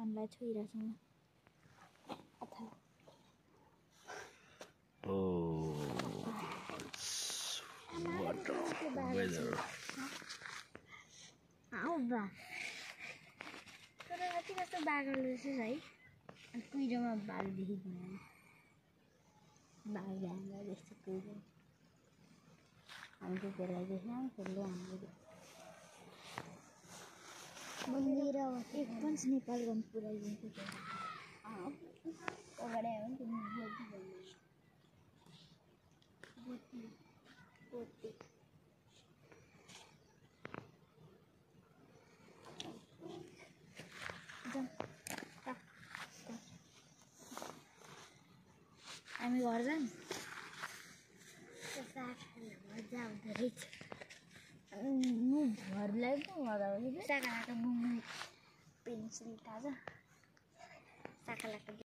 हामीलाई छोइरहेछौँ What a weather. तर कति कस्तो बाघले चाहिँ है अनि कुहिरोमा बाघ देखिँदैन बाघ ध्यान जस्तो कुहिरो हामीले त्यसलाई देख्यौँ त्यसले हामीले मन्दिर एक पन्च नेपाल गर्नु पुऱ्याइदिन्छु अगाडि आयो नि पोती हामी घर जाऊँ मजा आउँदो रहेछ घरलाई पो मजा आउँछ साकालाको मुङ पेन्सिल ताजा साकालाको